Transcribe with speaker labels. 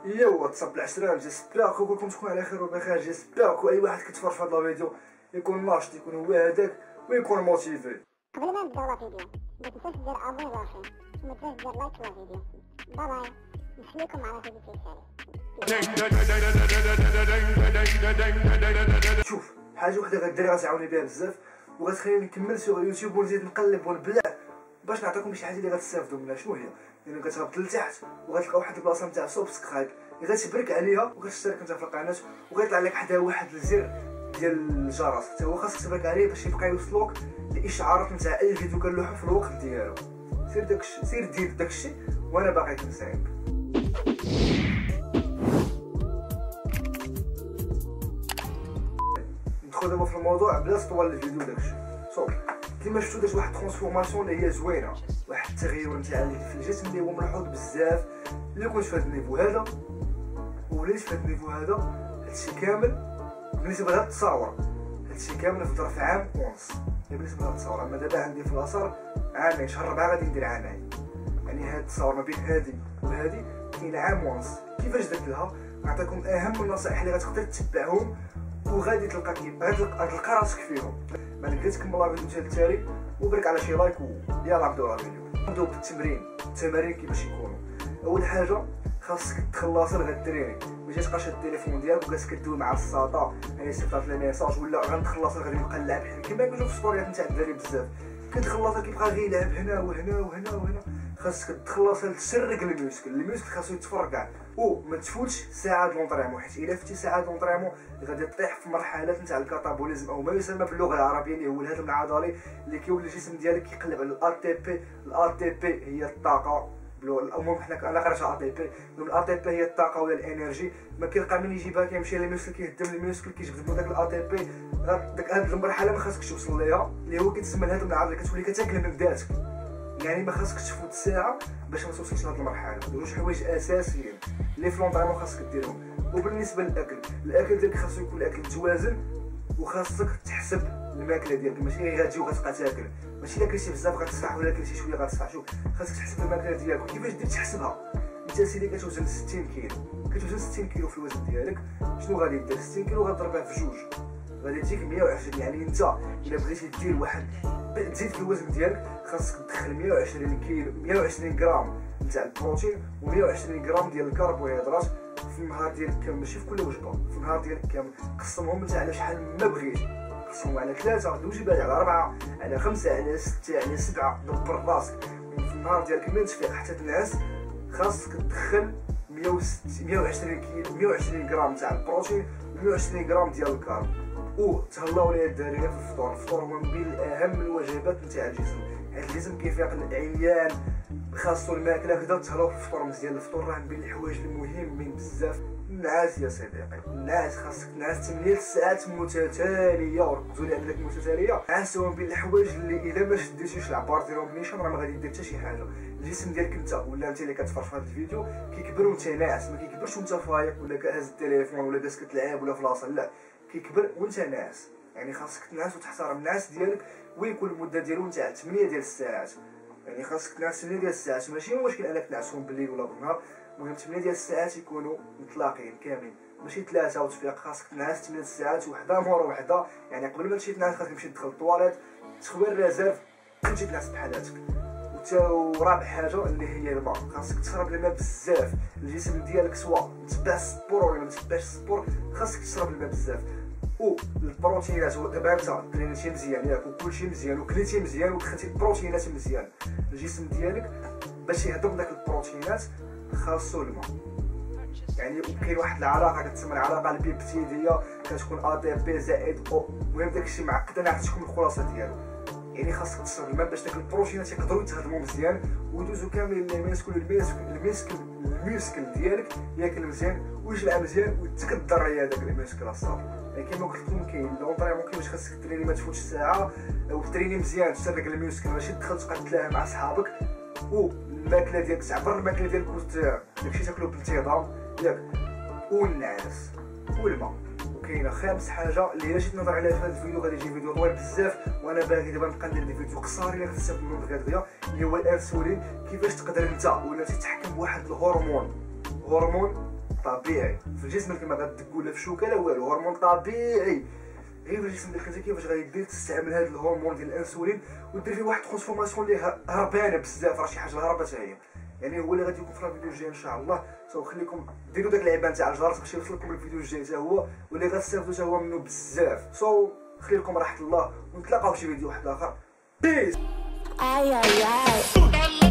Speaker 1: يوا تصب العشرة جيسبلاك كلكم تكونوا على خير وبخير. جيسبلاك واي واحد كيتفرج في هذا الفيديو يكون ناشط، يكون هو هذاك ويكون موتيفي.
Speaker 2: قبل ما نبداو لا فيديو ما تنساش دير ابوني لاخي وما تنساش دير لايك لا فيديو. باي نخليكم مع لا فيديو تاعي.
Speaker 1: شوف حاجه وحده غديري غتعاوني بها بزاف وغتخليني نكمل سوغ يوتيوب ونزيد نقلب ونبلع باش نعطيكم شي حاجه اللي غتستافدوا منها. شنو هي؟ يعني كتهبط لتحت وغتلقى واحد البلاصه نتاع سبسكرايب اللي غتبرك عليها وكتشترك انت في القناه وغيطلع لك حدا واحد الزر ديال الجرس حتى هو خاصك تبرك عليه باش يبقى يوصلوك الاشعارات نتاع اي فيديو كنلوحو في الوقت ديالو. سير دير داكشي وانا باقي كنساعدك. ندخل دابا في الموضوع بلا طوال الفيديو داكشي. صوب كيما شفتوا داز واحد ترانسفورماسيون اللي هي زوينه، واحد التغيير نتاع اللي في الجسم اللي هو ملحوظ بزاف. اللي كنت في هذا النيفو هذا وليت في هذا النيفو هذا هادشي كامل بالنسبه لهاد التصاور، هادشي كامل في ظرف عام ونص بالنسبه لهاد التصاور. اما دابا عندي في الاثر عامين، شهر 4 غادي ندير عامين. يعني هاد التصاور ما بين هادي وهادي كاين عام ونص. كيفاش درت لها؟ نعطيكم اهم النصائح اللي غتقدر تتبعهم وغادي تلقى تلقى راسك فيهم. ما نقدرش نكمل الفيديو ديال التالي وبرك على شي لايك ويلا نبداو الفيديو. نبداو بالتمارين كيفاش يكونوا. اول حاجه خاصك تخلص غير التريني، ما تبقاش شاد التليفون ديالك وجالس كدوي مع الساطا يعني صيفطات لي ميساج ولا غنخلص غادي نبقى نلعب بحال كيما كنشوف في ستوريات نتاع الدراري بزاف كتخلص كيبقى غير يلعب هنا وهنا وهنا وهنا. خاصك تخلص تسرق الميوسكل خاصو يتفرقع وما تفوتش ساعه د لونطريمون، حيت الا فتي ساعه د لونطريمون غادي تطيح في مرحله نتاع الكاتابوليزم او ما يسمى باللغه العربيه اللي هو الهضم العضلي اللي كيولي الجسم ديالك كيقلب على الار تي بي هي الطاقه. المهم حنا انا قريت ار تي بي، الار تي بي هي الطاقه ولا الانرجي. ما كيلقى من يجيبها كيمشي للميوسكل كيهدم الميوسكل كيجبد داك الار تي بي. داك هاد المرحله ما خاصكش توصل ليها اللي هو كيتسمى الهضم العضلي، كتولي كتاكل من ذاتك. يعني ما خاصكش تفوت ساعه باش ما توصلش لهاد المرحله. جوج حوايج اساسيين اللي في لونطريمون خاصك ديرهم. وبالنسبه للاكل، الاكل ديالك خاصو يكون الاكل متوازن وخاصك تحسب الماكله ديالك، ماشي غير غتجي وغتبقى تاكل. ماشي الا كلتي بزاف غتصفح ولا كلتي شويه غتصفح. شوف خاصك تحسب الماكله ديالك. كيفاش دير تحسبها؟ انت سيدي كتوزن 60 كيلو، كتوزن 60 كيلو في الوزن ديالك. شنو غادي دير؟ 60 كيلو غتضربها في جوج غادي تجيك 120. يعني انت الا بغيتي دير واحد تزيد في الوزن ديالك خاصك تدخل 120 كيلو 120 غرام نتاع البروتين و120 غرام ديال الكربوهيدرات في النهار ديالك كامل، ماشي في كل وجبه، في النهار ديالك كامل. قسمهم انت على شحال ما بغيتي، قسمهم على 3 الوجبات، على 4 على 5 على 6 على 7. دبر راسك في النهار ديالك من تفيق حتى تنعس خاصك تدخل 120 كيلو 120 غرام تاع البروتين و120 غرام ديال الكارب. وتهلاو ليا الدراري في الفطور. الفطور هو من بين اهم الوجبات نتاع الجسم، حيت الجسم كيفيق العيان خاصو الماكله كدا. تهلاو في الفطور مزيان. الفطور راه من بين الحوايج المهمين بزاف. النعاس يا صديقي، النعاس خاصك تنعس 8 ساعات متتاليه، وركزوا لي على داك المتتاليه. النعاس هو من بين الحوايج اللي الا ما شديتيش العبار ديالهم نيشان راه ما غادي دير حتى شي حاجه. الجسم ديالك انت ولا انت اللي كتفرج في هذا الفيديو كيكبر وانت ناعس، ما كيكبرش وانت فايق ولا كهز التليفون ولا جالس كتلعب ولا في لاصه، لا كيكبر وانت ناعس. يعني خاصك تنعس وتحترم النعاس ديالك ويكون المده ديالو نتاع 8 ديال الساعات. يعني خاصك تنعس 8 ديال الساعات، ماشي مشكل انك تنعسهم بالليل ولا بالنهار، المهم 8 ديال الساعات يكونوا متلاقين كاملين، ماشي 3 وتفيق. خاصك تنعس 8 ساعات وحده مورا وحده. يعني قبل ما تمشي تنعس خاصك تمشي تدخل الطواليت تخوي الريزيرف تمشي تنعس بحالاتك. ورابع حاجه اللي هي الماء، خاصك تشرب الماء بزاف. الجسم ديالك سواء تبع السبور ولا ما تبعش السبور خاصك تشرب الماء بزاف. والبروتينات دابا انت ترينيتي مزيان ياك وكلشي مزيان وكليتي مزيان ودخلتي البروتينات مزيان، الجسم ديالك باش يهضم داك البروتينات خاصو الماء. يعني وكاين واحد العلاقه كتسمى العلاقه البيبتيديه كتكون ا تي بي زائد او. المهم داكشي معقد انا عطيتكم الخلاصه ديالو. يعني خاصك تشرب الماء باش داك البروتينات يقدروا يتهضموا مزيان ويدوزوا كاملين الميوسكل ديالك ياكل مزيان ويجلع مزيان ويتكدر يا داك الميوسكل الصافي. يعني كيما قلت لكم كاين لونطريمون كيفاش خاصك تريني ما تفوتش ساعه وتريني مزيان تسرق الميوسكل، ماشي تدخل تبقى تتلاها مع صحابك. والماكله ديالك تعبر الماكله ديالك داكشي تاكلو بانتظام ياك. والنعاس والماء. وكاينه خامس حاجه اللي الا جيت نهضر عليها في هذا الفيديو غادي يجي فيديو طويل بزاف، وانا باغي دابا نبقى ندير دي فيديو قصارين غتستافدوا منهم دغيا اللي هو الانسولين. كيفاش تقدر انت ولا تتحكم بواحد الهرمون طبيعي في الجسم كما غتدق لا في شوكه لا والو، هرمون طبيعي غير في الجسم ديالك انت كيفاش غادير تستعمل هذا الهرمون ديال الانسولين ودير فيه واحد الترانسفورماسيون اللي هربانه بزاف، راه شي حاجه هربه حتى هي. يعني هو اللي غادي يكون في الفيديو الجاي ان شاء الله. سو خليكم ديروا داك اللعبه تاع الجرس باش يوصلكم الفيديو الجاي حتى هو، واللي غتستافدوا حتى هو منه بزاف. سو خليكم راحه الله ونتلاقاو في شي فيديو واحد اخر. بيس.